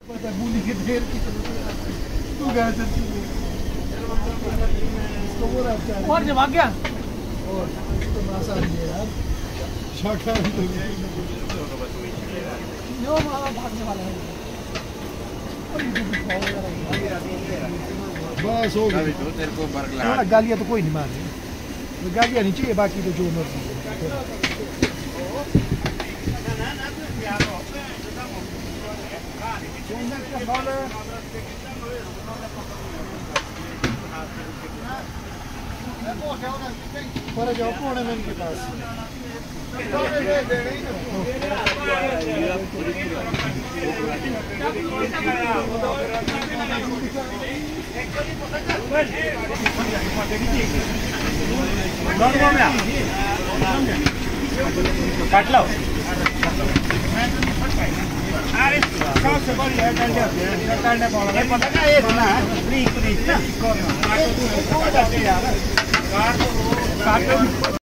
bully के ढेर की तू गया चलती है इसको बोला और जब आ गया और तो आसान है यार शॉर्ट है यो मारा भागने वाला है बस हो गया तेरे को बर्ग लगा गालियां तो कोई नहीं मारे गालियां नहीं चाहिए बाकी तो जो मर्जी पर जाओ कौन है मेरे पास काट लो अरे सबसे बड़ी है करने वाला पता क्या ये ना प्लीज ना काटो